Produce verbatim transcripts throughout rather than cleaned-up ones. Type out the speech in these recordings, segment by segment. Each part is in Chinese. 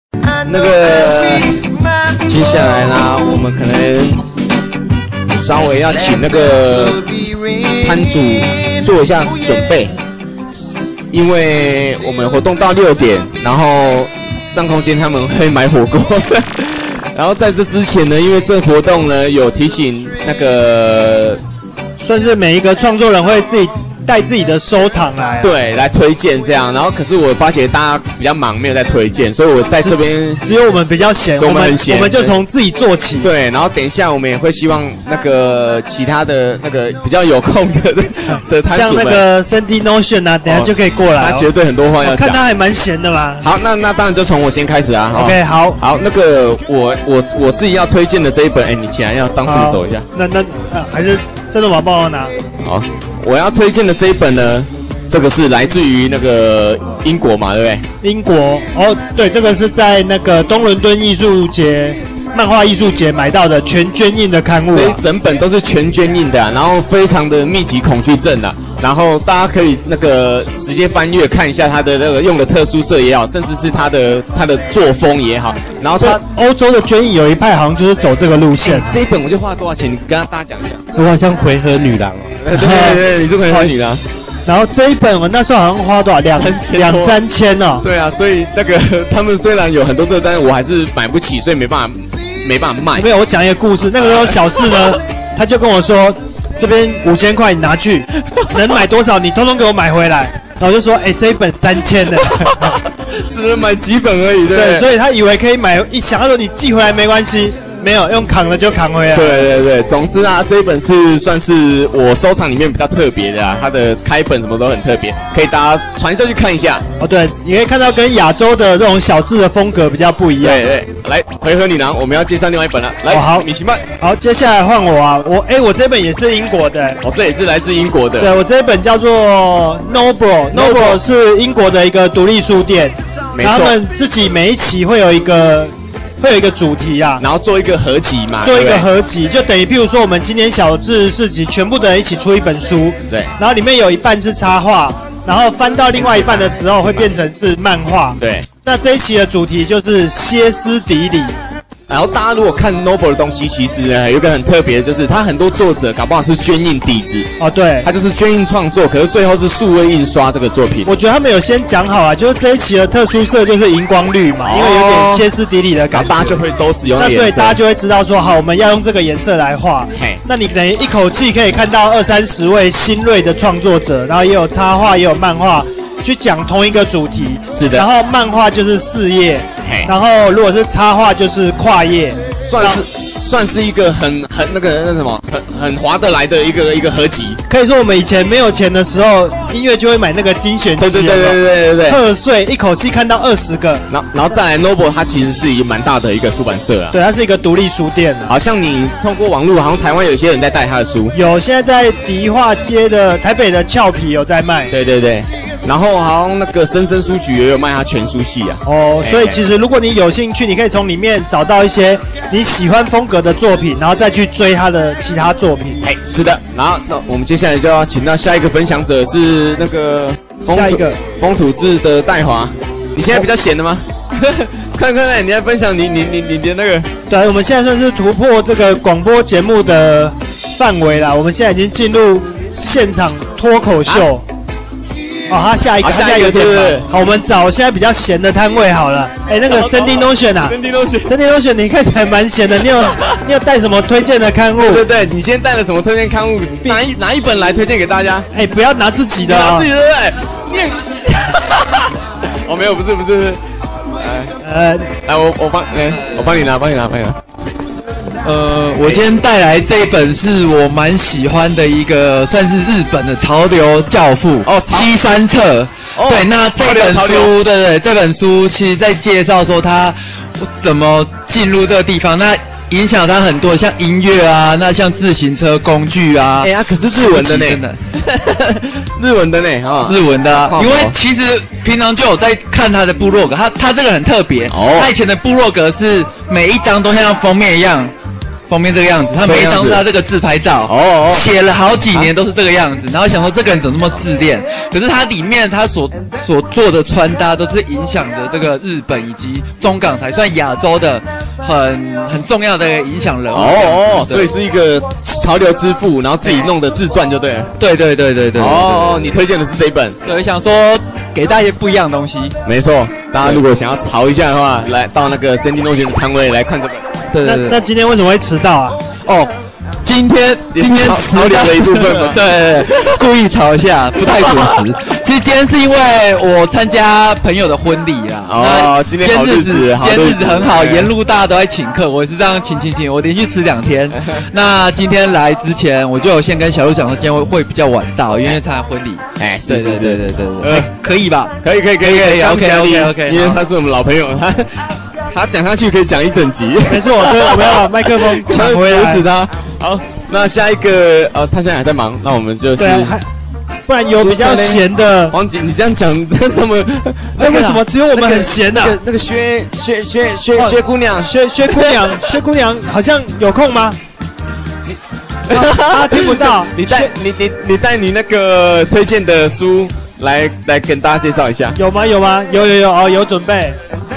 那个接下来呢，我们可能稍微要请那个摊主做一下准备，因为我们活动到六点，然后张空间他们会买火锅。然后在这之前呢，因为这活动呢有提醒那个， 算是每一个创作人会自己带自己的收藏来， 对，来推荐这样。然后可是我发觉大家比较忙，没有在推荐，所以我在这边只有我们比较闲， 我们很闲， 我们就从自己做起。 对，然后等一下我们也会希望那个其他的那个比较有空的的摊主们， 像那个 Sandy Notion 啊，等一下就可以过来、哦， 他绝对很多话要讲。 看他还蛮闲的嘛。 好，那那当然就从我先开始啊。 OK， 好， 好，那个我我我自己要推荐的这一本，哎，你起来要当助手一下。 那那呃，还是郑总宝帮我拿。 好，我要推荐的这一本呢，这个是来自于那个英国嘛，对不对？ 英国哦，对，这个是在那个东伦敦艺术节。漫画艺术节买到的全捐印的刊物、啊， 这一整本都是全捐印的、啊，然后非常的密集恐惧症啊，然后大家可以那个直接翻阅看一下它的那个用的特殊色也好，甚至是它的它的作风也好，然后它欧洲的捐印有一派好像就是走这个路线。 欸、这一本我就花了多少钱？你跟大家讲一下。 我好像回合女郎哦。 对对对，你是回合女郎。 然后这一本我那时候好像花多少两两三千哦。 对啊，所以那个他们虽然有很多这个，但是我还是买不起，所以没办法。没办法卖。 没有，我讲一个故事。那个时候小四呢，他就跟我说，这边五千块你拿去，能买多少你通通给我买回来。然后我就说，哎、欸，这一本三千呢， 只能买几本而已，对。 对，所以他以为可以买一箱，他说你寄回来没关系。没有用扛了就扛回来。 对对对，总之啊，这一本是算是我收藏里面比较特别的啊，它的开本什么都很特别，可以大家传下去看一下。 哦，对，你可以看到跟亚洲的这种小字的风格比较不一样。 对对，来回合女郎，我们要介绍另外一本了。来， 哦、好， 米奇曼。 好，接下来换我啊，我哎、欸，我这本也是英国的。 哦，这也是来自英国的。 对，我这一本叫做 Noble，Noble 是英国的一个独立书店， 没错。 他们自己每一期会有一个。会有一个主题啊， 然后做一个合集嘛， 做一个合集，就等于譬如说我们今年小志市集，全部的人一起出一本书， 对， 然后里面有一半是插画，然后翻到另外一半的时候会变成是漫画， 对。 那这一期的主题就是歇斯底里。 然后大家如果看 Noble 的东西，其实呢有一个很特别的，就是他很多作者搞不好是捐印底子哦，对， 他就是捐印创作，可是最后是数位印刷这个作品。 我觉得他们有先讲好啊，就是这一期的特殊色就是荧光绿嘛，哦、因为有点歇斯底里的感觉， 大家就会都使用那个颜色， 那所以大家就会知道说，好，我们要用这个颜色来画。嘿，那你等于一口气可以看到二三十位新锐的创作者，然后也有插画，也有漫画。去讲同一个主题， 是的。 然后漫画就是四页，然后如果是插画就是跨页， 算是算是一个很很那个那什么很很划得来的一个一个合集。 可以说我们以前没有钱的时候，音乐就会买那个精选集， 对对对对对对对， 贺岁一口气看到二十个， 然后然后再来 Noble 它其实是一个蛮大的一个出版社啊， 对，它是一个独立书店啊。 好像你通过网络，好像台湾有些人在带他的书， 有，现在在迪化街的台北的俏皮有在卖， 对对对。然后好像那个深深书局也有卖他全书系啊。 哦，所以其实如果你有兴趣，你可以从里面找到一些你喜欢风格的作品，然后再去追他的其他作品。 哎，是的。然后那我们接下来就要请到下一个分享者是那个下一个风土志的戴华。你现在比较闲的吗？看看看，你在分享你你你你的那个。 对，我们现在算是突破这个广播节目的范围啦。我们现在已经进入现场脱口秀。啊哦，他下一个，他下一个是不是？好，我们找现在比较闲的摊位好了。哎，那个 Sandy Notion 啊 ，Sandy Notion，Sandy Notion， 你看起来蛮闲的。你有你有带什么推荐的刊物？ 对对对，你先带了什么推荐刊物？拿一拿一本来推荐给大家。 哎，不要拿自己的、哦， 拿自己的对不对？念。哦，没有，不是不是不是。呃，来我我帮，哎，我帮你拿，帮你拿，帮你拿。 呃，我今天带来这一本是我蛮喜欢的一个，算是日本的潮流教父哦， 西山彻。哦、对，那这本书，对对，这本书其实在介绍说他怎么进入这个地方，那影响他很多，像音乐啊，那像自行车工具啊。 哎呀，可是日文的呢，真的，日文的呢，啊， 日文的、啊，因为其实平常就有在看他的部落格，他他这个很特别，哦，他以前的部落格是每一张都像封面一样。 封面这个样子，他每一张都他这个自拍照， 哦， 写了好几年都是这个样子，然后想说这个人怎么那么自恋？可是他里面他所所做的穿搭都是影响着这个日本以及中港台，算亚洲的很很重要的影响人物。 哦哦，所以是一个潮流之父，然后自己弄的自传就对了。 对对对对对。 哦，你推荐的是这一本？ 对，想说给大家一些不一样的东西。 没错，大家如果想要潮一下的话，来到那个森丁东学的摊位来看这本。 对对对。 那那今天为什么会迟到啊？ 哦。今天今天潮流的一部分吗？ 对，故意吵一下，不太准时。其实今天是因为我参加朋友的婚礼啦。 哦，今天好日子， 今天日子很好，沿路大家都在请客，我也是这样请请请，我连续吃两天。那今天来之前，我就有先跟小鹿讲说，今天会会比较晚到，因为参加婚礼。 哎，是是是，对对对对， 呃，可以吧？ 可以可以可以可以 ，OK OK OK， 因为他是我们老朋友，他他讲下去可以讲一整集。 没错，对，我们要把麦克风抢回来， 阻止他。好，那下一个，呃，他现在还在忙，那我们就是， 不然有比较闲的。 王姐，你这样讲真那么， 那为什么只有我们很闲呢？ 那个薛薛薛薛薛姑娘， 薛薛姑娘，薛姑娘好像有空吗？他听不到。 你带你你你带你那个推荐的书来来跟大家介绍一下。 有吗？有吗？有有有哦，有准备。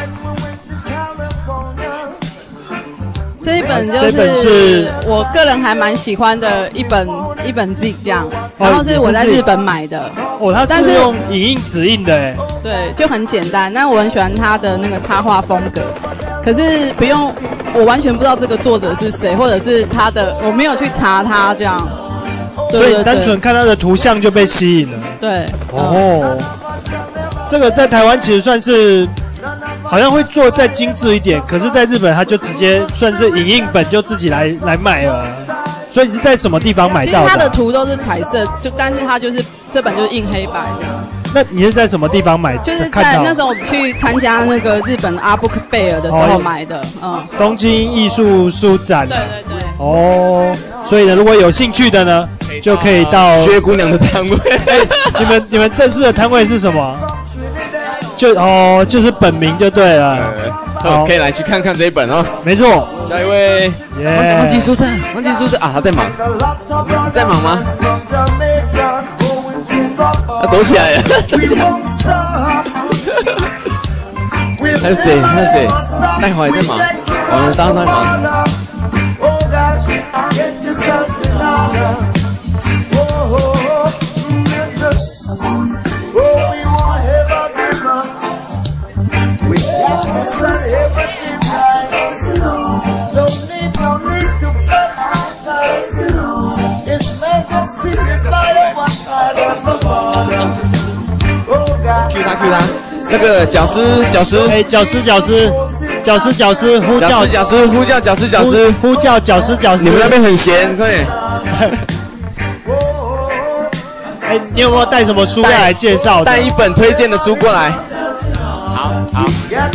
这一本就是我个人还蛮喜欢的一本一本 Z 这样，然后是我在日本买的。 哦，它是用影印纸印的哎。 对，就很简单。那我很喜欢它的那个插画风格，可是不用，我完全不知道这个作者是谁，或者是他的，我没有去查他这样。 所以单纯看他的图像就被吸引了。 对。 哦，这个在台湾其实算是。好像会做再精致一点，可是在日本他就直接算是影印本就自己来来卖了。所以你是在什么地方买到的？ 其实它的图都是彩色，就但是它就是这本就是印黑白这样。 那你是在什么地方买？ 就是在那时候我去参加那个日本阿布克贝尔的时候买的，嗯。 东京艺术书展。 对对对。 哦，所以呢，如果有兴趣的呢，就可以到薛姑娘的摊位。 你们你们正式的摊位是什么？就哦，就是本名就对了。 好，可以来去看看这一本哦。 没错， 下一位，王王吉书生，王吉书生啊，他在忙，你在忙吗？他躲起来了。还有谁？还有谁？待会也在忙，我们当在忙。Q 他 Q 他，那个讲师讲师， 哎，讲师讲师，讲师讲师呼叫讲师呼叫讲师讲师呼叫讲师讲师， 你们那边很闲，快点。 哎，你有没有带什么书要来介绍？ 带一本推荐的书过来。好好。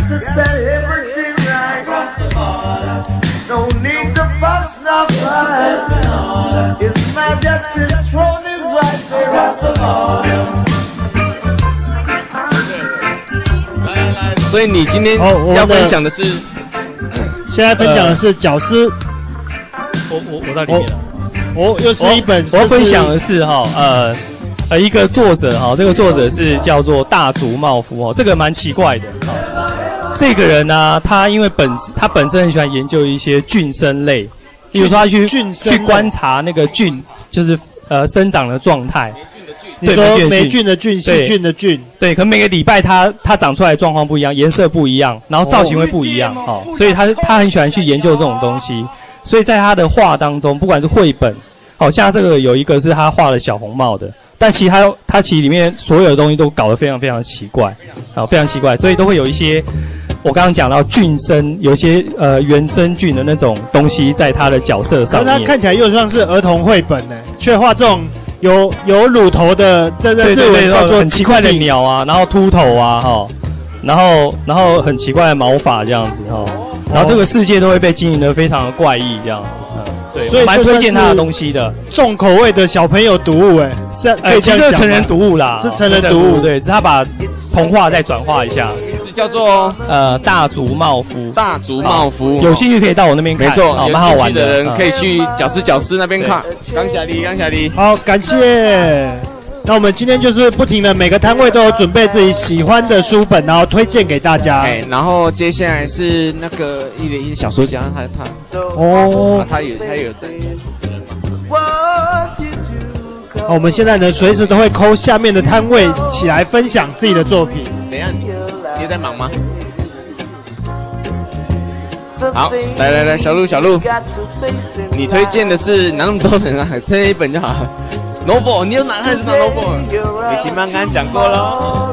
所以你今天要分享的是， 现在分享的是角师。 我我我到里面了。 哦，又是一本。 我要分享的是哈，呃呃，一个作者哈，这个作者是叫做大竹茂夫哦，这个蛮奇怪的。这个人呢、啊，他因为本他本身很喜欢研究一些菌生类，比如说他去去观察那个菌，就是呃生长的状态。 你说霉菌的菌、细菌的菌， 对，可能每个礼拜它它长出来的状况不一样，颜色不一样，然后造型会不一样，哦，所以他他很喜欢去研究这种东西，所以在他的画当中，不管是绘本，好像这个有一个是他画了小红帽的，但其实他他其实里面所有的东西都搞得非常非常奇怪，好，非常奇怪，所以都会有一些我刚刚讲到菌生，有一些呃原生菌的那种东西在他的角色上面， 可是他看起来又像是儿童绘本呢，却画这种。有有乳头的，这在日文叫做很奇怪的鸟啊，然后秃头啊，哈，然后然后很奇怪的毛发这样子哈，然后这个世界都会被经营得非常的怪异这样子，嗯，对，所以蛮推荐他的东西的， 重口味的小朋友读物，哎，是可以这样讲吗？ 其实是成人读物啦， 是成人读物， 对，只是他把童话再转化一下， 叫做呃大足帽夫。 大足帽夫， 有兴趣可以到我那边看， 没错， 蛮好玩的人可以去角丝角丝那边看。刚下力，刚下力。 好，感谢。那我们今天就是不停的，每个摊位都有准备自己喜欢的书本，然后推荐给大家。 哎，然后接下来是那个一一小说家，他他哦， 他有他有在。 好，我们现在呢，随时都会call下面的摊位起来分享自己的作品。 等一下，你有在忙吗？好，来来来，小鹿小鹿，你推荐的是哪那么多人啊？推荐一本就好。Noble， 你有哪看是哪 Noble？ 李奇曼刚刚讲过喽。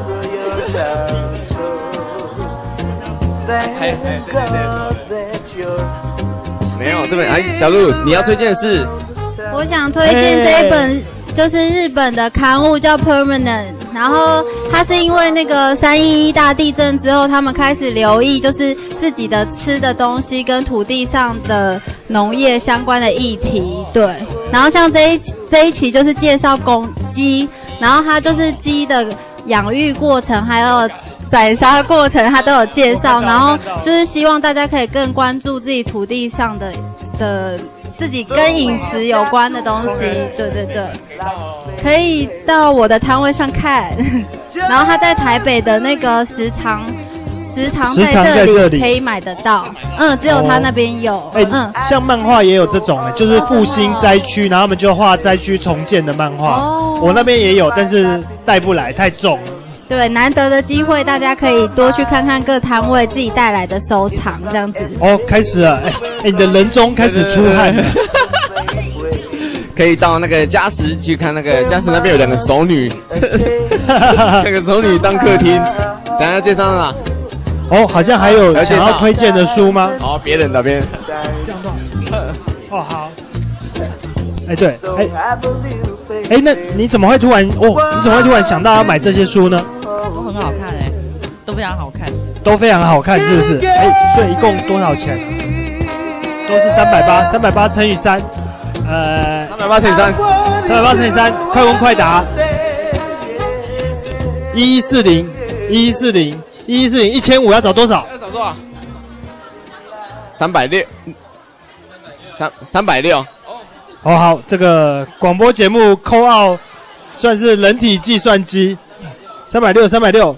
还还对对对，没有这本哎，小鹿你要推荐的是？ 我想推荐这一本，就是日本的刊物叫 Permanent， 然后它是因为那个三一一大地震之后，他们开始留意就是自己的吃的东西跟土地上的农业相关的议题，对。然后像这一这一期就是介绍公鸡，然后它就是鸡的养育过程还有宰杀过程，它都有介绍，然后就是希望大家可以更关注自己土地上的的。自己跟饮食有关的东西，对对对，可以到我的摊位上看。然后他在台北的那个时常，时常在这里可以买得到。嗯，只有他那边有。哎、哦，嗯， 像漫画也有这种、欸，就是复兴灾区，然后他们就画灾区重建的漫画。哦，我那边也有，但是带不来，太重了。 对，难得的机会，大家可以多去看看各摊位自己带来的收藏，这样子。 哦，开始了，哎、欸，你的人中开始出汗了。 可以到那个嘉实去看，那个嘉实那边有两个熟女，那个熟女当客厅，怎样介绍啦？ 哦，好像还有想要推荐的书吗？ 哦，别人的别人。 这样多少？哦，好。哎、欸，对，哎、欸，哎、欸，那你怎么会突然哦？你怎么会突然想到要买这些书呢？ 都很好看哎、欸，都非常好看， 都非常好看，是不是？哎、欸，所以一共多少钱？都是三百八，三百八乘以三，呃， 三百八乘以三， 三百八乘以三，快问快答，一一四零，一一四零，一一四零，一千五要找多少？ 要找多少？三百六，三三百六。 哦，好，这个广播节目call out算是人体计算机，三百六，三百六。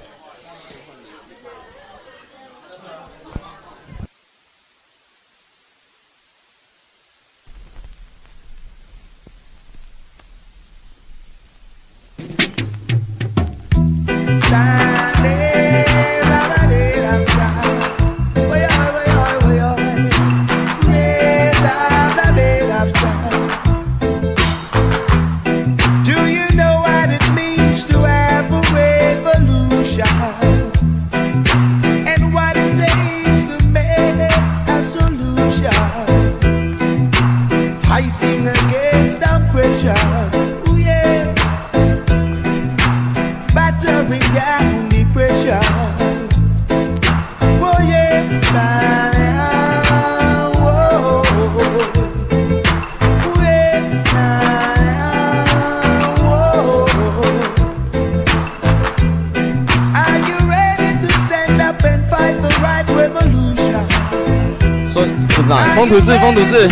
风土字，风土字。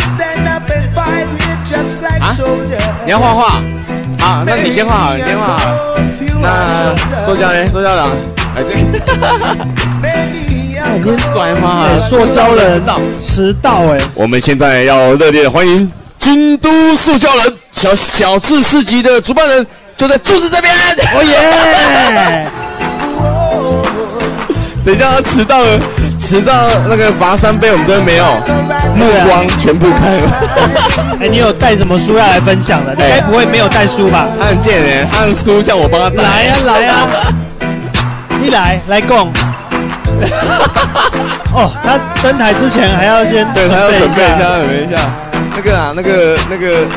啊？你要画画？好，那你先画好，你先画好。那塑胶人，塑胶人，哎，这个。我跟拽吗？ 塑胶人迟到哎。 我们现在要热烈的欢迎京都塑胶人小小次市集的主办人，就在柱子这边。 哦耶！ 谁叫他迟到了？迟到那个罚三杯，我们这边没有，目光全部开了。 哎，你有带什么书要来分享的？你该不会没有带书吧？ 他很贱人，他的书叫我帮他带。 来呀来呀，一来来供。哦，他登台之前还要先对，他要准备一下，准备一下。那个啊，那个那个。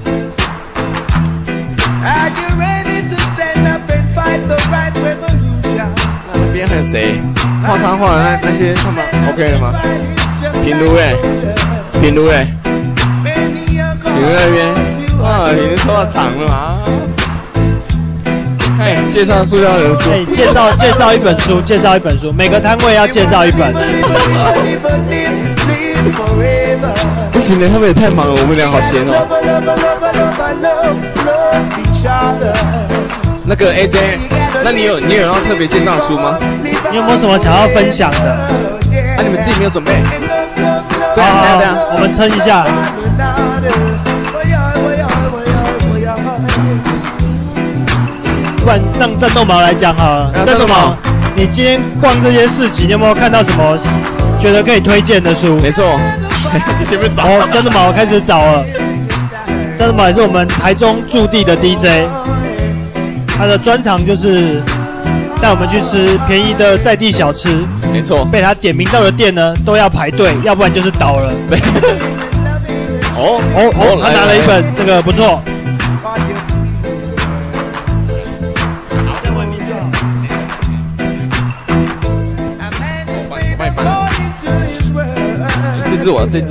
那边还有谁？画插画的那那些他们 OK 了吗？平如哎，平如哎，平如那边，哇，平如头发长了嘛？哎， 介绍塑胶人书。 哎，介绍介绍一本书，介绍一本书，每个摊位要介绍一本。 不行的，他们也太忙了，我们俩好闲哦。那个 A J， 那你有你有要特别介绍的书吗？ 你有没有什么想要分享的？ 啊，你们自己没有准备？对啊， 啊，对啊， 我们撑一下。不然让战斗毛来讲好了。战斗毛，你今天逛这些市集，你有没有看到什么觉得可以推荐的书？ 没错，前面找。 哦，战斗毛开始找了。战斗毛也是我们台中驻地的 D J， 他的专长就是带我们去吃便宜的在地小吃。 没错， 被他点名到的店呢都要排队，要不然就是倒了。 哦哦哦，他拿了一本，这个不错。 这是我这只。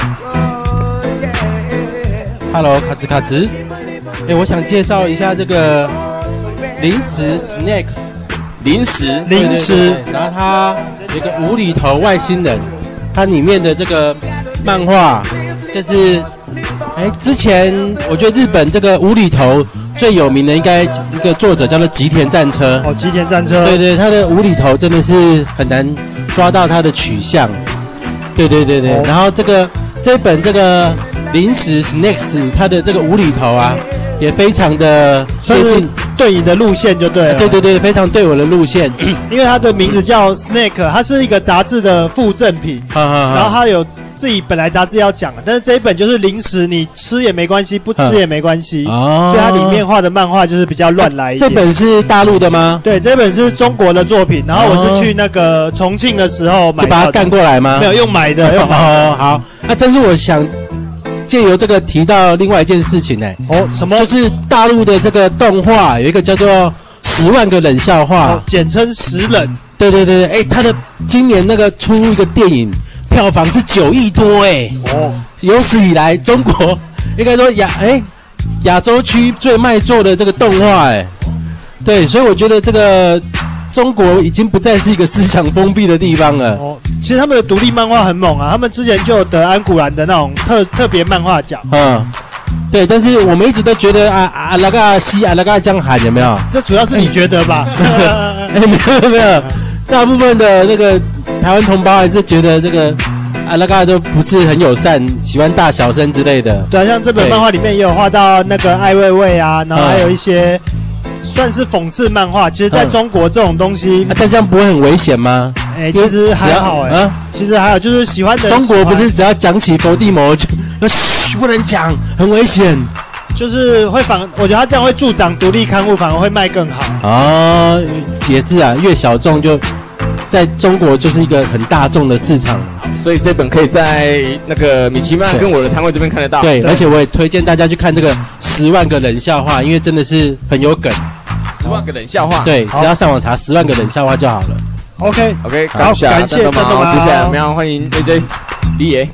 Hello， 卡兹卡兹。哎，我想介绍一下这个零食 snack。 零食， 零食， 然后它有个无厘头外星人，它里面的这个漫画，就是哎，之前我觉得日本这个无厘头最有名的应该一个作者叫做吉田战车。 哦，吉田战车。 对对，他的无厘头真的是很难抓到他的取向。对对对对，哦、然后这个这本这个零食 snacks 它的这个无厘头啊，也非常的接近。 对你的路线就对了， 对对对，非常对我的路线， 因为它的名字叫 Snack， 它是一个杂志的附赠品，然后它有自己本来杂志要讲的，但是这一本就是零食，你吃也没关系，不吃也没关系，哦，所以它里面画的漫画就是比较乱来一点。 这本是大陆的吗？ 对，这本是中国的作品，然后我是去那个重庆的时候买， 就把它干过来吗？ 没有，用买的，用买的。 哦，好，那但是我想。借由这个提到另外一件事情呢、欸， 哦，什么？ 就是大陆的这个动画有一个叫做《十万个冷笑话》， 哦，简称十冷。 对对对对，哎、欸，他的今年那个出一个电影，票房是九亿多哎、欸，哦，有史以来中国应该说亚哎亚洲区最卖座的这个动画哎、欸，对，所以我觉得这个中国已经不再是一个思想封闭的地方了。 哦，其实他们的独立漫画很猛啊，他们之前就有得安古兰的那种特特别漫画奖。 嗯，对，但是我们一直都觉得啊啊那个西啊那个这样喊有没有？ 这主要是你觉得吧？ 哎，没有没有，大部分的那个台湾同胞还是觉得这个啊那个都不是很友善，喜欢大小声之类的。 对啊，像这本漫画里面也有画到那个艾未未啊，然后还有一些。算是讽刺漫画，其实在中国这种东西， 嗯啊、但这样不会很危险吗？ 哎、欸，其实还好哎、欸啊，其实还好，就是喜欢的。 中国不是只要讲起伏地魔就嘘不能讲，很危险， 就是会反，我觉得他这样会助长独立刊物，反而会卖更好。 哦，也是啊，越小众就在中国就是一个很大众的市场。 所以这本可以在那个米奇曼跟我的摊位这边看得到。 对，而且我也推荐大家去看这个十万个冷笑话，因为真的是很有梗。 十万个冷笑话， 对，只要上网查十万个冷笑话就好了。 OK OK， 好，感谢战斗毛。 接下来我们要欢迎 A J 李野。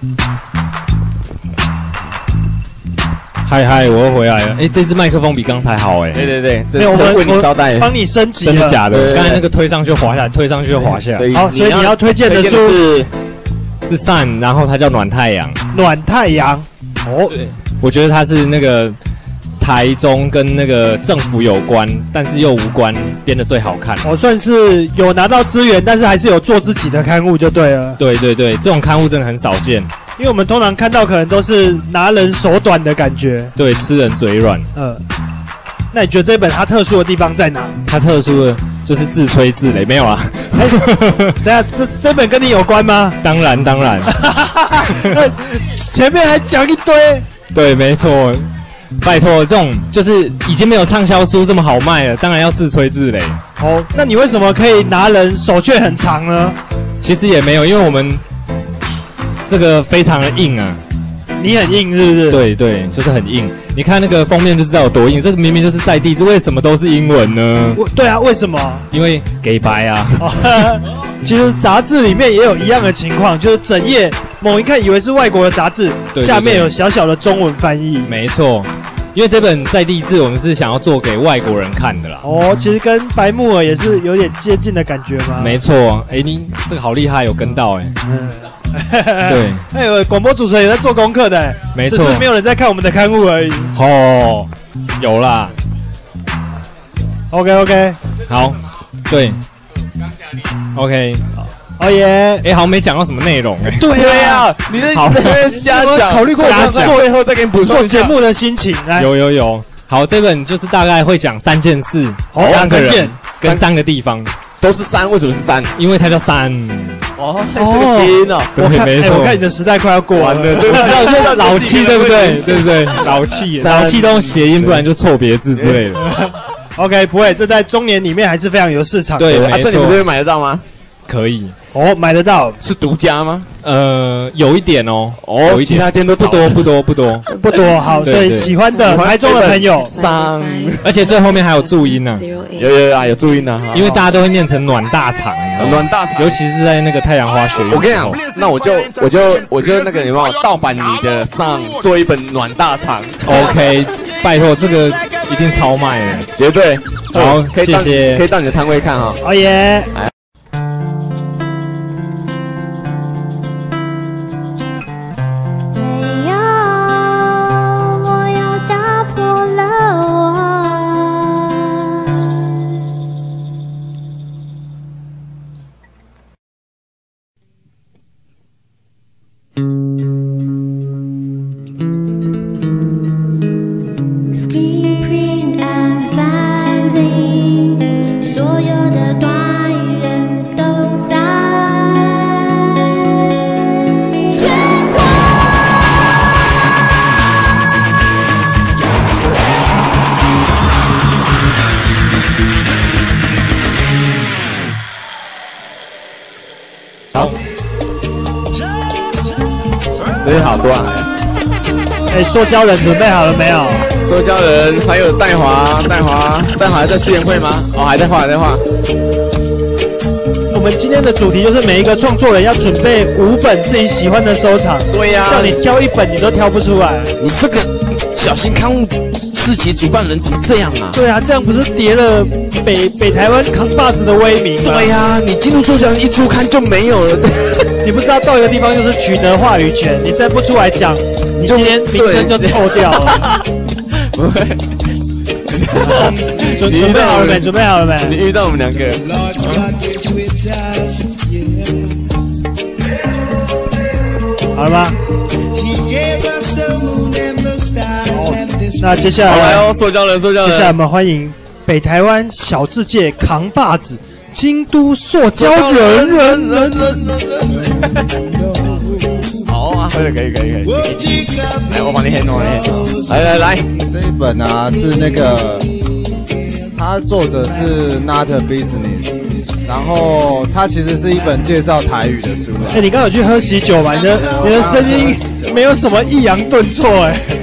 嗨嗨，我又回来了。哎，这支麦克风比刚才好哎。 对对对， 没有，我们为你招待， 帮你升级。 真的假的？刚才那个推上去滑下来，推上去就滑下来。 好，所以你要推荐的书是是 Sun， 然后它叫暖太阳。 暖太阳。哦， 对，我觉得它是那个。台中跟那个政府有关，但是又无关，编得最好看。 我、哦、算是有拿到资源，但是还是有做自己的刊物就对了。 对对对，这种刊物真的很少见， 因为我们通常看到可能都是拿人手短的感觉。 对，吃人嘴软。 呃，那你觉得这本它特殊的地方在哪？ 它特殊的就是自吹自擂，没有啊？ 哎，等下这这本跟你有关吗？ 当然当然， 前面还讲一堆。 对，没错。拜托，这种就是已经没有畅销书这么好卖了，当然要自吹自擂。 哦，那你为什么可以拿人手却很长呢？ 其实也没有，因为我们这个非常的硬啊。 你很硬是不是？ 对对，就是很硬。你看那个封面就知道有多硬，这个明明就是在地，这为什么都是英文呢？ 对啊，为什么？ 因为给白啊。 其实杂志里面也有一样的情况，就是整页猛一看以为是外国的杂志，对对对，下面有小小的中文翻译。 没错， 因为这本在地志我们是想要做给外国人看的啦。 哦，其实跟白木耳也是有点接近的感觉吗？ 没错，哎，你这个好厉害，有跟到哎。嗯，对， 哎呦，广播主持人也在做功课的， 没错， 只是没有人在看我们的刊物而已。 哦，有啦。 OK OK， 好，对 ，OK。 哦耶！ 哎，好像没讲到什么内容哎。 对呀， 你在那边瞎讲， 考虑过瞎讲， 最后再给你补做节目的心情。来， 有有有，好，这本就是大概会讲三件事，三个人跟三个地方， 都是山，为什么是山？ 因为它叫山。 哦，这个谐音哦， 对，没错。 我看你的时代快要过完了， 老气对不对？对不对？老气，老气都用谐音，不然就错别字之类的。 OK， 不会，这在中年里面还是非常有市场。 对， 啊，这你们这边买得到吗？ 可以。 哦，买得到， 是独家吗？ 呃，有一点哦， 哦，其他店都不多，不多，不多， 不多。好，所以喜欢的台中的朋友， 上， 而且最后面还有注音呢， 有有有啊，有注音呢， 因为大家都会念成暖大肠， 暖大肠， 尤其是在那个太阳花学院。 我跟你讲，那我就我就我就那个，你帮我盗版你的上做一本暖大肠 ，OK， 拜托，这个一定超卖的， 绝对。 好，谢谢， 可以到你的摊位看哈。 哦耶。 真是好多啊！ 哎，塑胶人准备好了没有？ 塑胶人还有戴华，戴华，戴华还在试演会吗？哦，还在画，还在画。 我们今天的主题就是每一个创作人要准备五本自己喜欢的收藏。 对呀、啊， 叫你挑一本你都挑不出来。 你这个小型刊物自己主办人怎么这样啊？ 对啊，这样不是跌了北北台湾扛把子的威名吗？ 对呀、啊，你进入塑胶人一出刊就没有了。 你不知道到一个地方就是取得话语权，你再不出来讲，你今天名声就臭掉了。 不会。 准准备好了没？准备好了没？ 你遇到我们两个。 好了吗？好，那接下来来哦，塑胶人，塑胶人。 接下来我们欢迎北台湾小世界扛把子。京都塑胶人人人人人， 好啊，可以可以可以可以，来我帮你 handle， 来来来， 这一本啊是那个，它作者是 Not a Business， 然后它其实是一本介绍台语的书。 哎、欸，你刚有去喝喜酒吗？你的你的声音没有什么抑扬顿挫哎、欸。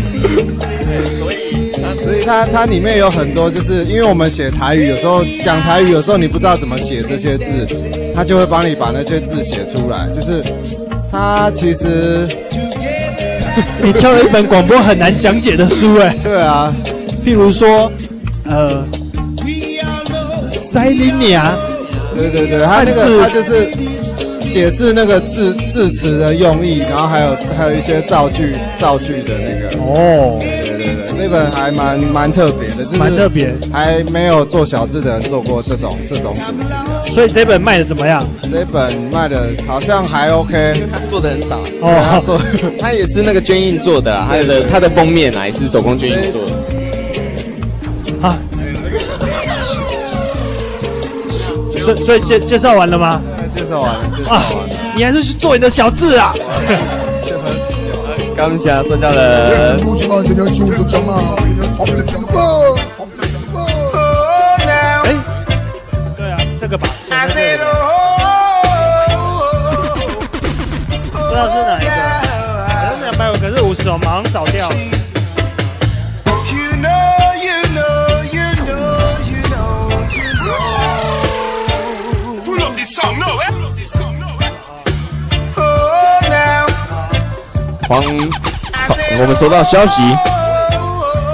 所以它它里面有很多，就是因为我们写台语，有时候讲台语，有时候你不知道怎么写这些字，它就会帮你把那些字写出来。就是它其实你挑了一本广播很难讲解的书哎、欸。 对啊， 譬如说呃，塞琳尼亚， 对对对，它那个它就是解释那个字字词的用意，然后还有还有一些造句造句的那个哦。 对对对，这本还蛮蛮特别的，就是蛮特别， 还没有做小字的人做过这种这种主题。 所以这本卖的怎么样？ 这本卖的好像还 OK， 因为他做的很少哦， 他做他也是那个捐印做的啦，他的他的封面啊也是手工捐印做的。 啊，所以所以介介绍完了吗？ 介绍完了，介绍完了。 啊，你还是去做你的小字啊！ 去喝喜酒。 感谢塑胶人。 哎，对啊，这个吧，不知道是哪一个，可是两百五，可是五十，我马上找掉。 黄，我们收到消息，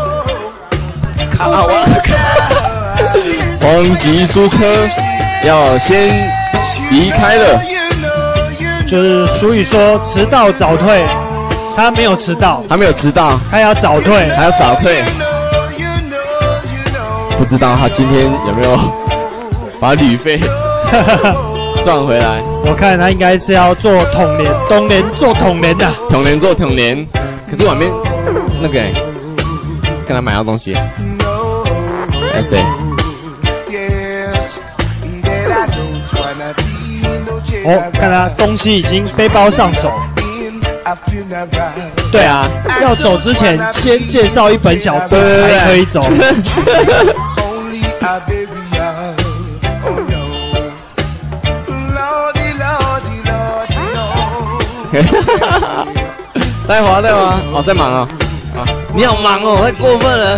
卡哇卡，黄吉书车要先离开了， 就是俗语说迟到早退，他没有迟到， 他没有迟到， 他要早退， 还要早退。不知道他今天有没有把旅费赚回来？ 我看他应该是要做统联，东联做统联的， 统联做统联。可是晚面那个、欸，跟他买到东西，哎谁？ 哦，看他东西已经背包上手。 对啊， 要走之前先介绍一本小册才可以走。 戴华戴华，哦在忙哦，啊你好忙哦，太过分了。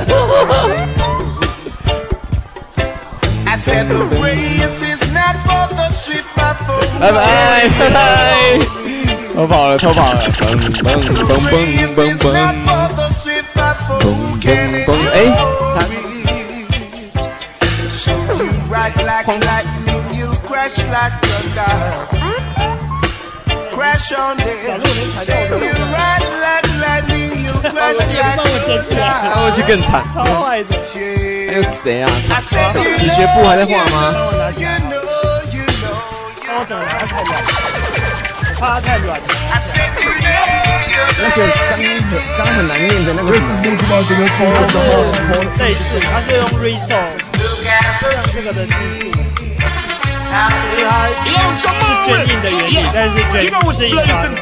拜拜拜拜，偷跑了偷跑了，蹦蹦蹦蹦蹦蹦蹦蹦蹦，哎，他。 Crash on there, say you ride like lightning, you crash like thunder. 他会去更惨， 超坏的。 还有谁啊？史学部还在画吗？ 帮我整的太软，我怕它太软。 那个刚刚很难念的那个是什么？ 类似，它是用 Reso 像这个的技术。就是它是卷印的原理，但是卷印不是印刷的。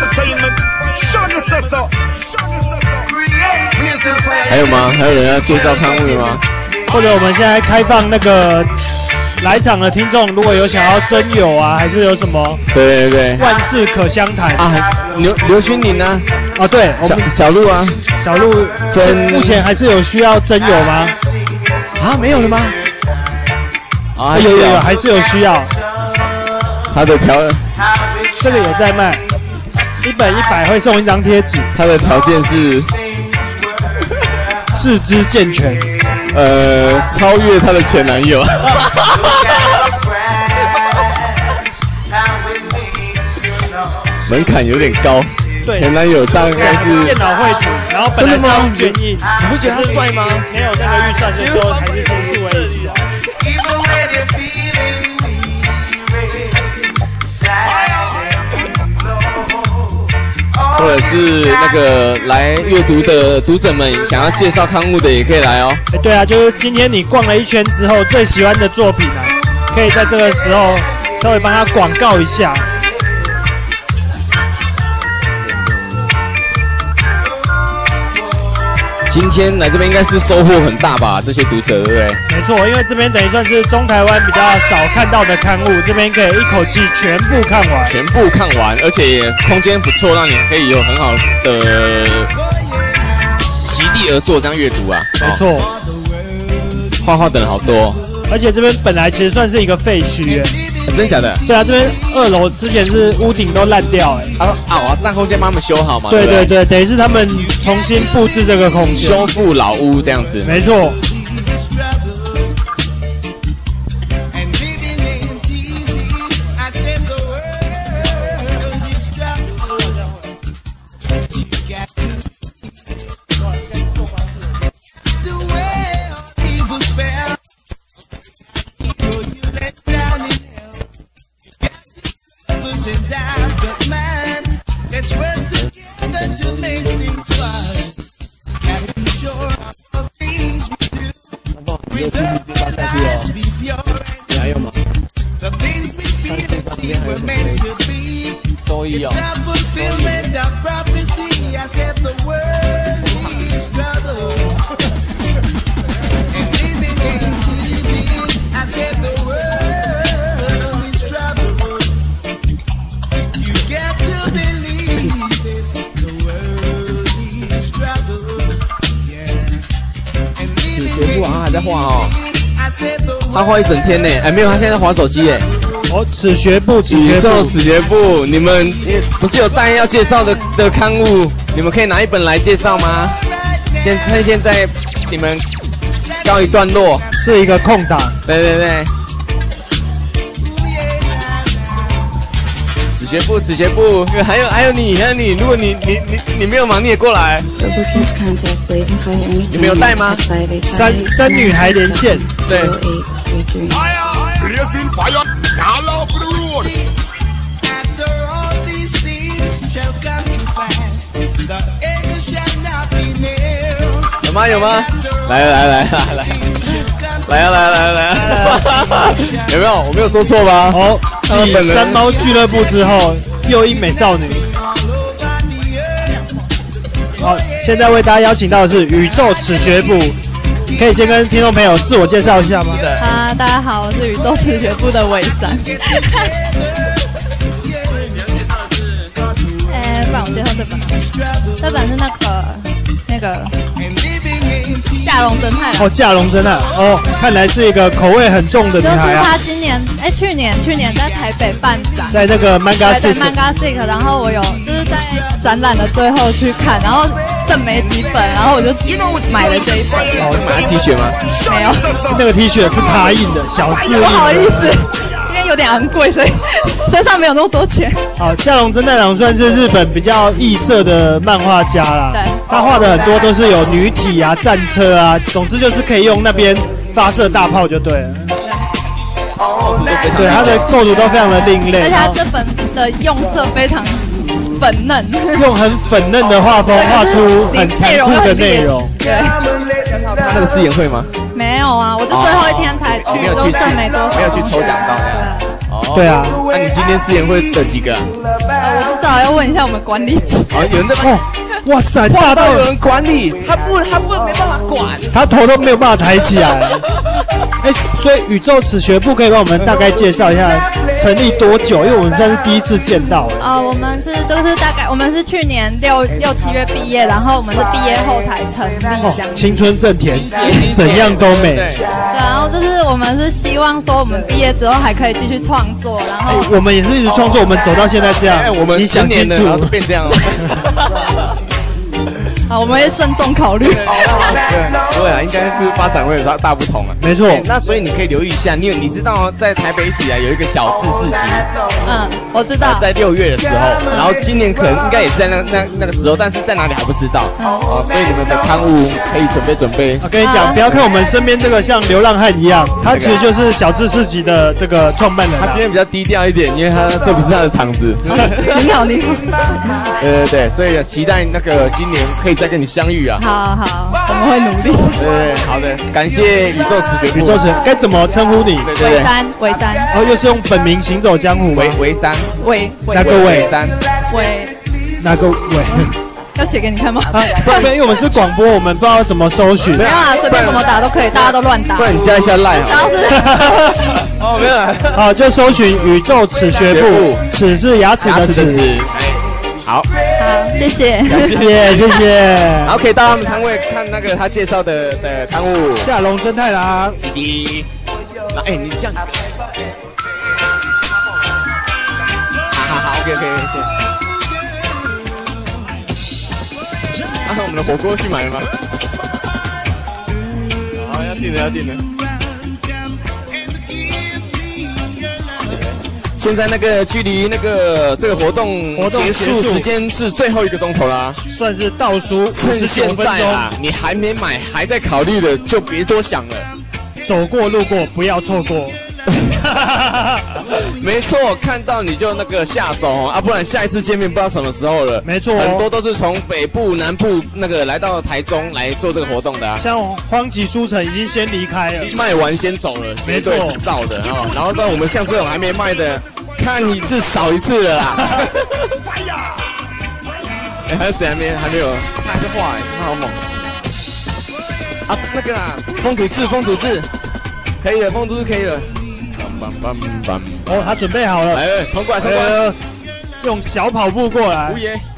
还有吗？还有人要介绍刊物吗？ 或者我们现在开放那个来场的听众，如果有想要征友啊，还是有什么？ 对对对， 万事可相谈啊！刘刘勋宁呢？ 哦，对， 小小鹿啊， 小鹿征目前还是有需要征友吗？ 啊，没有了吗？ 啊，有有有，还是有需要。 他的条， 这个有在卖，一本一百会送一张贴纸。 他的条件是四肢健全， 呃，超越他的前男友。门槛有点高。 对， 前男友大概是电脑绘图，然后本来是用卷印。 你不觉得他帅吗？ 没有那个预算，就说还是先数为主。 或者是那个来阅读的读者们想要介绍刊物的也可以来哦。 欸、对啊，就是今天你逛了一圈之后，最喜欢的作品啊，可以在这个时候稍微帮他广告一下。 今天来这边应该是收获很大吧？这些读者对不对？ 没错，因为这边等于算是中台湾比较少看到的刊物，这边可以一口气全部看完。 全部看完，而且也空间不错，让你可以有很好的席地而坐这样阅读啊。 没错， 画画的人好多， 而且这边本来其实算是一个废墟、欸。 真假的？ 对啊，这边二楼之前是屋顶都烂掉哎、欸。 他说啊，我要占空间帮他们修好嘛。 对对 对, 对，等于是他们重新布置这个空间， 修复老屋这样子。 没错。 你还有吗？周一哦。学部好像还在画哦，他画一整天呢，哎没有，他现在在滑手机哎。 哦，此学部，此宇学部， 宙此学部，你们不是有大家要介绍的的刊物，你们可以拿一本来介绍吗？现趁现在你们告一段落， 是一个空档。 对对对。此学部，此学部，还有还有你，还有你，如果你你你你没有忙，你也过来。你没有带吗？ 三三女孩连线， 对。有吗？有吗？来来来来来。来啊来啊来啊来啊！有没有？我没有说错吧？ 哦，继三猫俱乐部之后，又一美少女。好，现在为大家邀请到的是宇宙此学部，可以先跟听众朋友自我介绍一下吗？ 啊，大家好，我是宇宙此学部的韦三。哎，不然我介绍这本，这本是那个那个。架龙侦探哦，架龙侦探哦，看来是一个口味很重的女孩啊。 就是他今年哎，去年去年在台北办展， 在那个 Manga Sick Manga Sick， 然后我有就是在展览的最后去看，然后剩没几本，然后我就买了这一本。 哦，买了 T 恤吗？ 没有， 那个 T 恤是他印的，小四印的。 不好意思，因为有点昂贵，所以身上没有那么多钱。 好，架龙侦探郎算是日本比较异色的漫画家啦。 对， 他画的很多都是有女体啊、战车啊，总之就是可以用那边发射大炮就对了。对，他的构图都非常的另类， 而且他这本的用色非常粉嫩， 用很粉嫩的画风画出很残酷的内容。 对， 他那个试演会吗？ 没有啊，我就最后一天才去，都剩没多少， 没有去抽奖到的。 哦，对啊。 那你今天试演会的几个？ 呃，我不知道，要问一下我们管理组。 好，有人在哦。 哇塞，大到有人管理，他不，他不没办法管， 他头都没有办法抬起来。哎，所以宇宙此学部可以帮我们大概介绍一下成立多久？因为我们算是第一次见到。 啊、呃，我们是就是大概我们是去年六六七月毕业，然后我们是毕业后才成立。 哦，青春正甜，怎样都美。 对，然后就是我们是希望说我们毕业之后还可以继续创作，然后、 欸、我们也是一直创作，我们走到现在这样。 哎，我们你想清楚， 然后都变这样了。 好，我们会慎重考虑。 对，对啊，应该是发展会有大大不同啊。 没错， 那所以你可以留意一下，你有你知道在台北一起来有一个小智市集， 嗯，我知道， 在六月的时候，然后今年可能应该也是在那那那个时候，但是在哪里还不知道。哦，所以你们的刊物可以准备准备。 我跟你讲，不要看我们身边这个像流浪汉一样，他其实就是小智市集的这个创办人。 他今天比较低调一点，因为他这不是他的场子。 你好，你好。 对对对，所以期待那个今年可以再跟你相遇啊！ 好好，我们会努力。 对，好的，感谢宇宙此学部。 宇宙此该怎么称呼你？ 对对对， 韦三，韦三。 哦，又是用本名行走江湖吗？ 韦韦三， 韦哪个韦三？ 韦哪个韦？ 要写给你看吗？ 啊，不，因为我们是广播，我们不知道怎么搜寻。 没有啊，随便怎么打都可以，大家都乱打。 不然你加一下 line。 然后是。 哦，没有了。 好，就搜寻宇宙此学部，此是牙齿的齿。 好， 好，谢谢， 谢谢，谢谢。 然后可以到他们摊位看那个他介绍的的刊物《 架龙侦太郎》。 C D。那哎，你这样，好好好 ，OK OK， 谢谢。啊，我们的火锅去买了吗？好，要订了，要订了。现在那个距离那个这个活动活动结束时间是最后一个钟头啦， 算是倒数趁现在啊，你还没买还在考虑的就别多想了， 走过路过不要错过。 没错，看到你就那个下手啊，不然下一次见面不知道什么时候了。 没错， 很多都是从北部、南部那个来到台中来做这个活动的啊。 像荒崎书城已经先离开了， 卖完先走了，绝对是造的啊。然后到我们像这种还没卖的，看一次少一次了啦。哎，还有谁还没还没有？他还在画哎，他好猛啊！那个啦，风土志，风土志，可以了，风土志可以了。 哦，他准备好了， 来，冲过来，冲过来， 用小跑步过来。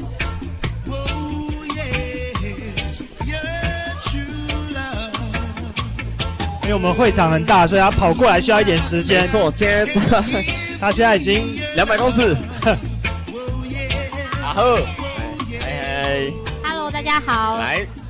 因为我们会场很大，所以他跑过来需要一点时间。 没错，现在他现在已经两百公尺。啊呵，哎 ，Hello， 大家好。 来，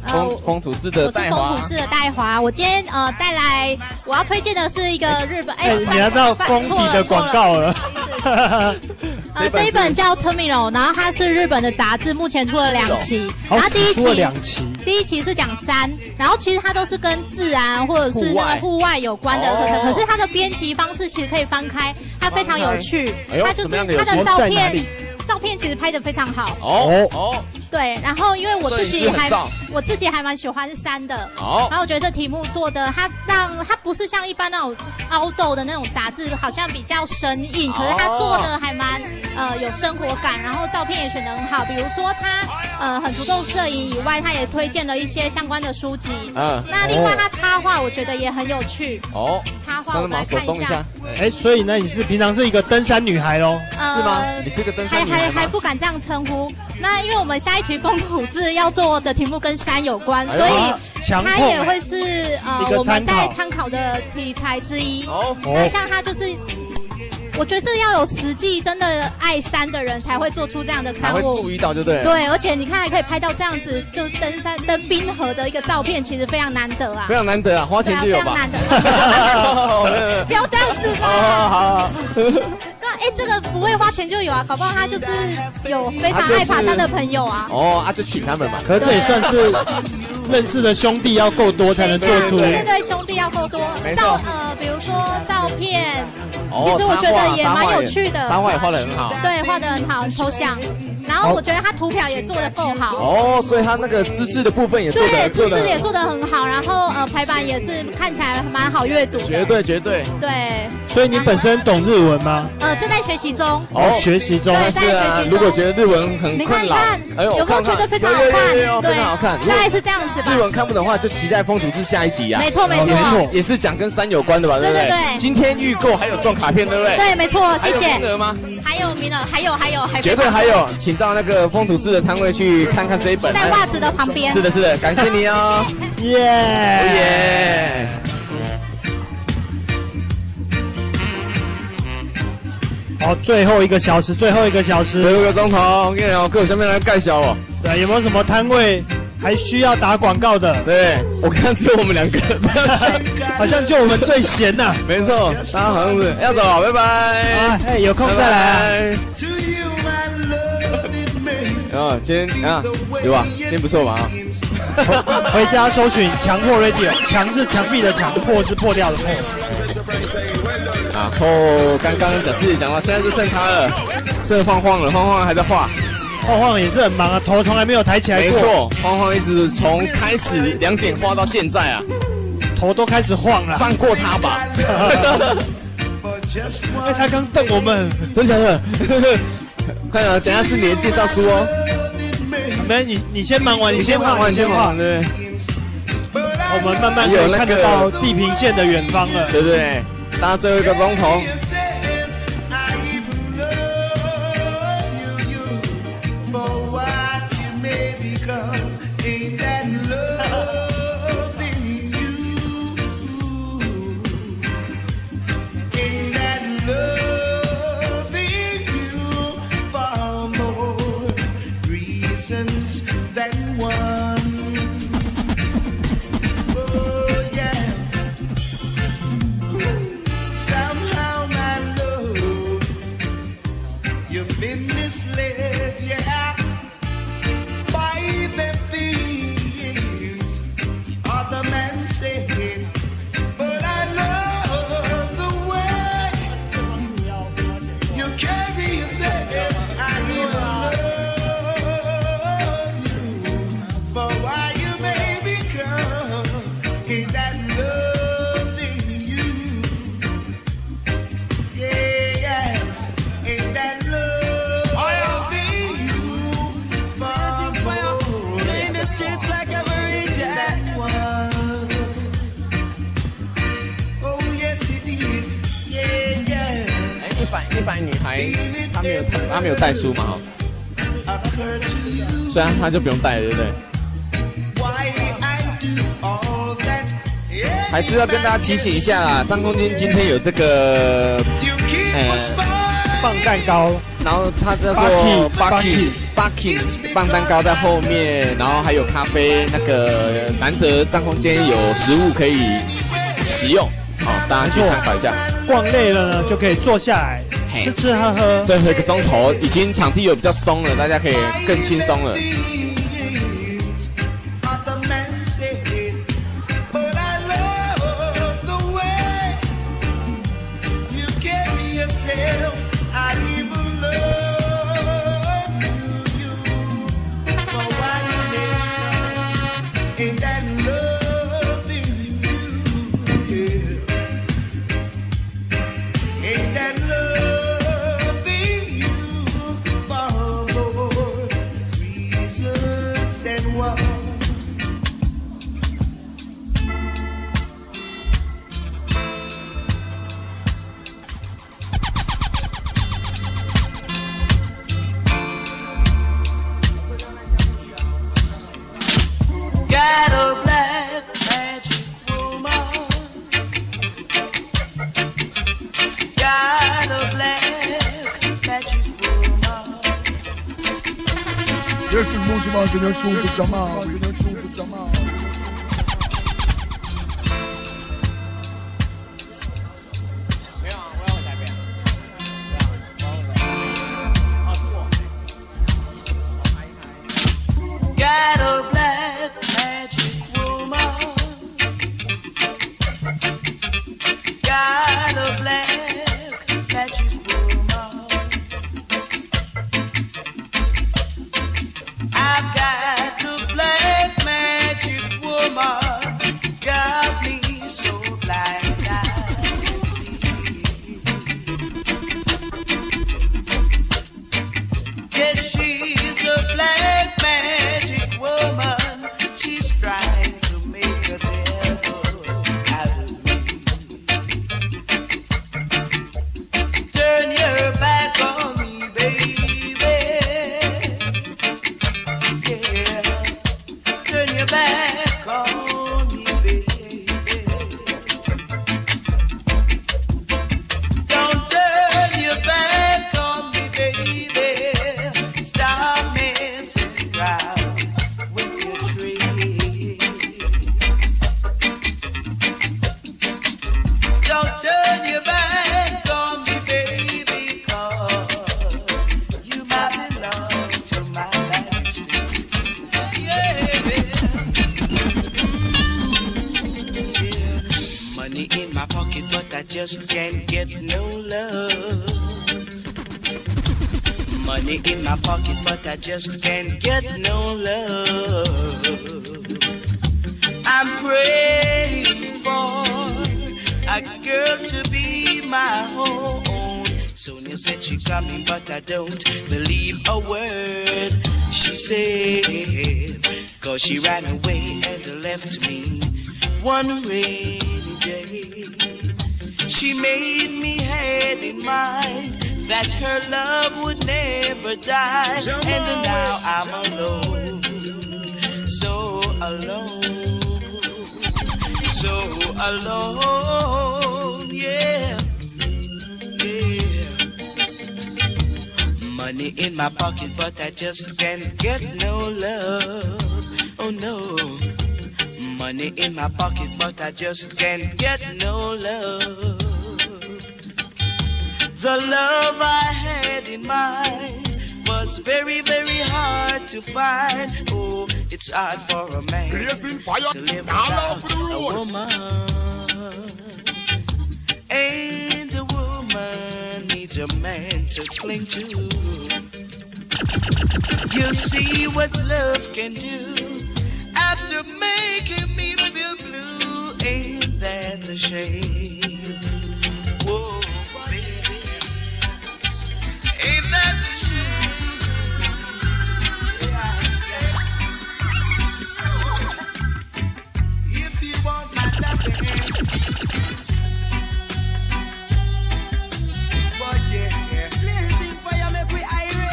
风风土制的戴华， 我是风土制的戴华。我今天呃带来我要推荐的是一个日本，哎、 欸，你拿到封底的广告了。 呃，这一本叫 Terminal， 然后它是日本的杂志，目前出了两期。然后第一期， 两期， 第一期是讲山，然后其实它都是跟自然或者是那个户外有关的，可可是它的编辑方式其实可以翻开，它非常有趣。它就是它的照片，照片其实拍得非常好。 哦哦。 对，然后因为我自己还我自己还蛮喜欢山的，然后我觉得这题目做的，它让它不是像一般那种凹豆的那种杂志，好像比较生硬，可是它做的还蛮呃有生活感，然后照片也选得很好。比如说它呃很注重摄影以外，它也推荐了一些相关的书籍。嗯，那另外它插画我觉得也很有趣。哦，插画我们来看一下。 哎，所以呢，你是平常是一个登山女孩喽？ 是吗？你是个登山女孩还还还不敢这样称呼。那因为我们下一期风土志要做的题目跟山有关，所以它也会是呃我们在参考的题材之一。那像它就是，我觉得这要有实际真的爱山的人才会做出这样的刊物， 会注意到就对了。 对，而且你看还可以拍到这样子，就登山登冰河的一个照片，其实非常难得啊。 非常难得啊，花钱就有吧？ 非常难得。不要这样子吧。 好好好。 哎，这个不会花钱就有啊，搞不好他就是有非常爱爬山的朋友啊。 哦，啊，就请他们嘛。 可是这也算是认识的兄弟要够多才能做出。 对对对，兄弟要够多。照呃，比如说照片，其实我觉得也蛮有趣的。 插画也画得很好。 对，画得很好，很抽象。然后我觉得他图表也做得够好。 哦，所以他那个姿势的部分也做得对，姿势也做得很好。然后呃，排版也是看起来蛮好阅读。 绝对绝对。 对。 所以你本身懂日文吗？ 呃，正在学习中。 哦，学习中。 对，在学习中。 如果觉得日文很困扰， 哎呦，有没有觉得非常好看？ 对，非常好看。 大概是这样子吧。 日文看不懂的话，就期待风土志下一集呀。 没错没错。 也是讲跟山有关的吧？对不对？ 对。 今天预购还有送卡片，对不对？ 对，没错，谢谢。 还有名额吗？ 还有名额，还有还有还。 绝对还有，请到那个风土志的摊位去看看这一本。 在袜子的旁边。 是的，是的，感谢你哦。 耶耶。 好，最后一个小时，最后一个小时， 最后一个钟头，我跟你讲，各位下面来盖小哦。 对，有没有什么摊位还需要打广告的？ 对，我看只有我们两个， 好像就我们最闲呐。 没错，大家好像是要走，拜拜。 啊，哎，有空再来啊。 啊，今天啊，有吧？今天不错吧？ 回家搜寻强迫 radio， 强是墙壁的墙，破是破掉的破。 然后刚刚讲师姐讲到，现在就剩他了，剩晃晃了，晃晃还在画， 晃晃也是很忙啊，头从来没有抬起来过。 没错，晃晃一直从开始两点画到现在啊， 头都开始晃了。 放过他吧。 哎，他刚瞪我们， 真假的？看啊，等下是你的介绍书哦。 没，你你先忙完， 你先画完，你先画，对。 我们慢慢有看得到地平线的远方了， 对不对？到最后一个钟头。他没有他没有带书嘛？虽然他就不用带了，对不对？还是要跟大家提醒一下啦，张空间今天有这个呃棒蛋糕， 然后它叫做 Bucky Bucky 棒蛋糕在后面，然后还有咖啡，那个难得帐篷间有食物可以食用，好、哦，大家去参考一下。 逛累了呢，就可以坐下来吃吃喝喝。 最后一个钟头，已经场地有比较松了，大家可以更轻松了。 This is Mujaman跟人出的讲嘛，跟人出的讲嘛。 没有啊，我要回台北啊。啊，是我。Got a black magic woman. Got a black magic woman. I've got a black magic woman, got me so blind I can't see. Yes, she's a black magic woman, she's trying to make a devil out of me. Turn your back on me, baby. Back on me, baby. Don't turn your back on me, baby. Stop messing around with your tricks. Don't turn your back on me, baby, 'cause you might belong to my magic. Money in my pocket, but I just can't get no love. Money in my pocket, but I just can't get no love. I'm praying for a girl to be my own. Sonia said she coming, but I don't believe a word she said, 'cause she ran away and left me one rainy day. She made me had in mind that her love would never die, and now I'm alone, so alone, so alone, yeah, yeah. Money in my pocket, but I just can't get no love, oh no. Money in my pocket, but I just can't get no love. The love I had in mind was very, very hard to find. Oh, it's hard for a man to live without a woman. And a woman needs a man to cling to. You'll see what love can do after making me feel blue. Ain't that a shame? Whoa, baby, ain't that a shame? If you want my loving, but yeah, blazing fire make we irate.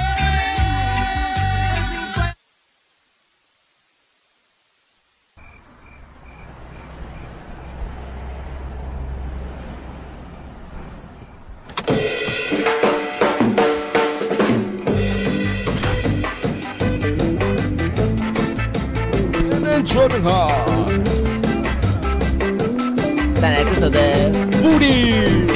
春哈，带来这首的《福利》。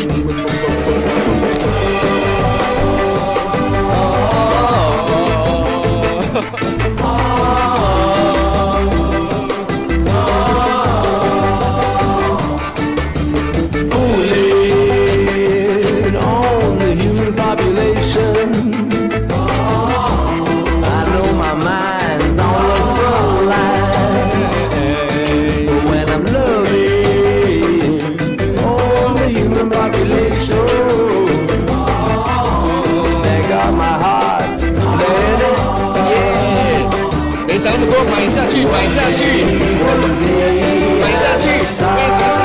想那么多，买下去，买下去，买下去，买下去。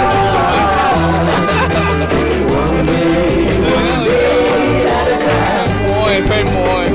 摸哎，推摸哎。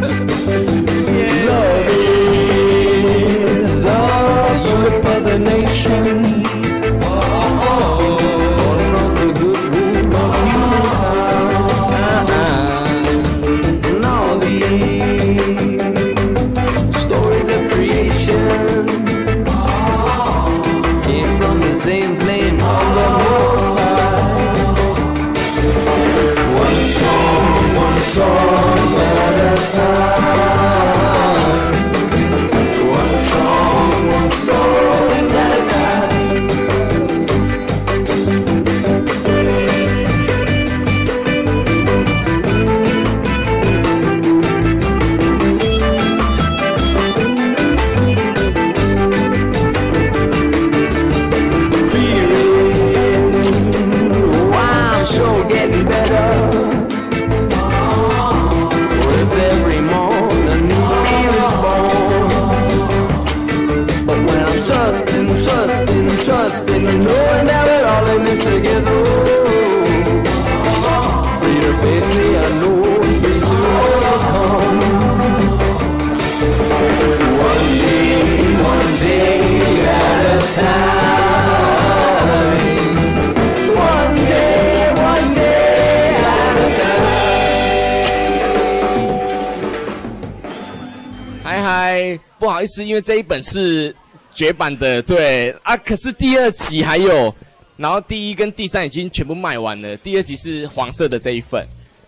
不好意思，因为这一本是绝版的，对啊。可是第二集还有，然后第一跟第三已经全部卖完了，第二集是黄色的这一份。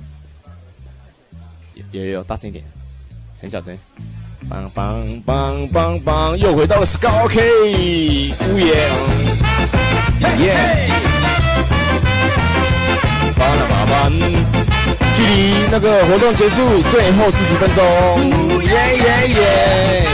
有有有，大声一点，很小声。棒棒棒棒棒，又回到了 Ska OK， 呜耶，耶！巴拉巴班，距离那个活动结束最后四十分钟，耶耶耶！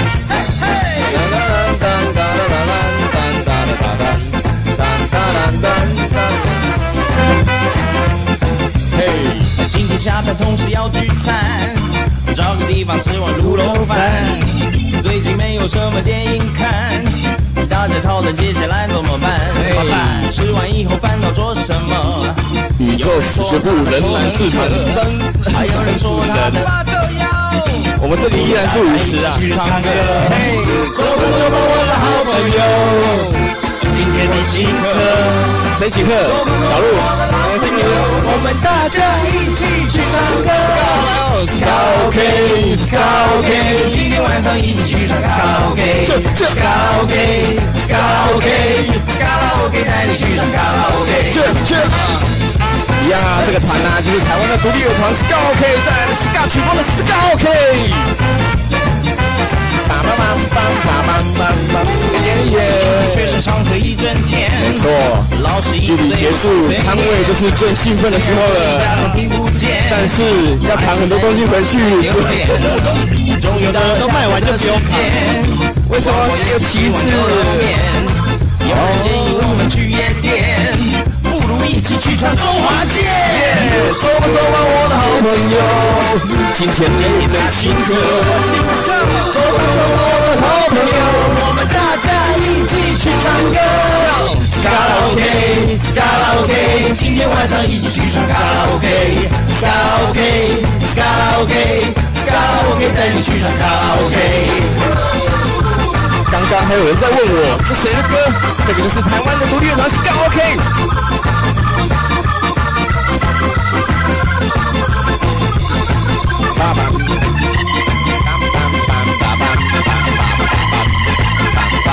嘿，今天下班同事要聚餐，找个地方吃碗卤肉饭。最近没有什么电影看，大家讨论接下来怎么办？怎么办？吃完以后烦恼做什么？ 宇宙死学部仍然是满身还有人说他的我们这里依然是舞池啊！ 去唱歌，嘿，走吧走吧，我的好朋友，今天你请客， 谁请客？小鹿， 我们大家一起去唱歌。Ska OK Ska OK， 今天晚上一起去唱卡拉 OK。Ska OK Ska OK Ska OK， 带你去唱卡拉 OK。 一样啊，这个团呢、啊、就是台湾的独立乐团 Ska OK 带来的 Ska 曲风的 Ska OK。爸爸爸爸爸爸爸爸，耶耶！ 确实唱歌一整天， 没错。距离结束摊位就是最兴奋的时候了，但是要扛很多东西回去。 终于都卖完就不用扛， 为什么有旗帜？ 有人建议我们去夜店。不如一起去唱中华街， 走吧走吧，我的好朋友，今天你最请客， 走吧走吧，我的好朋友，我们大家一起去唱歌。卡拉 OK， 卡拉 OK， 今天晚上一起去唱卡拉 OK， 卡拉 OK， 卡拉 OK， 卡拉 OK， 带你去唱卡拉 OK。 刚刚还有人在问我，这谁的歌？这个就是台湾的独立乐团 Ska OK。爸爸。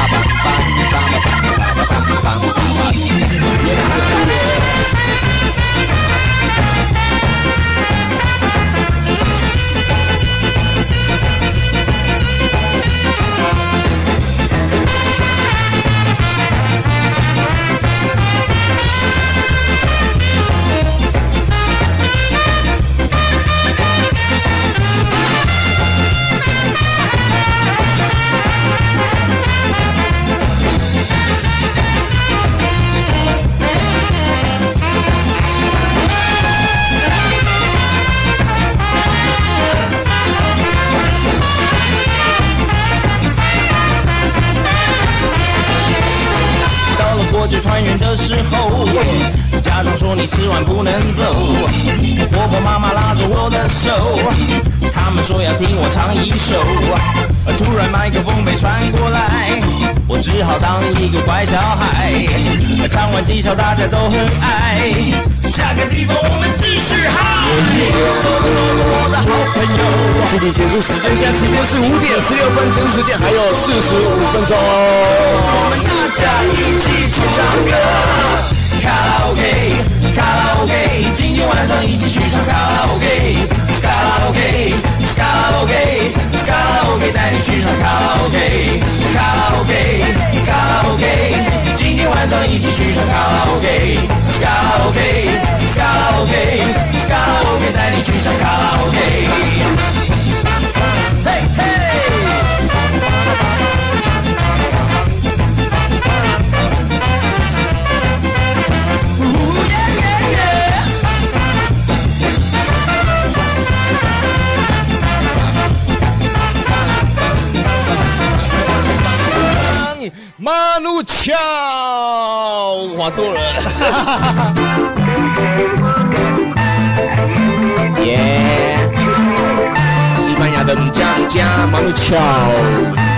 团圆的时候，假装说你吃完不能走，婆婆妈妈拉着我的手，他们说要听我唱一首，突然麦克风被传过来，我只好当一个乖小孩，唱完技巧大家都很爱，下个地方我们继续嗨，走吧走吧我的好朋友。 具体结束时间现在时间是五点十六分，结束时间还有四十五分钟。 我们大家一起去唱歌，卡拉 OK， 卡拉 OK， 今天晚上一起去唱卡拉 OK， 卡拉 OK， 卡拉 OK， 卡拉 OK， 带你去唱卡拉 OK， 卡拉 OK， 卡拉 OK， 今天晚上一起去唱卡拉 OK， 卡拉 OK， 卡拉 OK， 卡拉 OK， 带你去唱卡拉 OK。嘿嘿。 马路桥，画错了。耶，西班牙的女将加马路桥。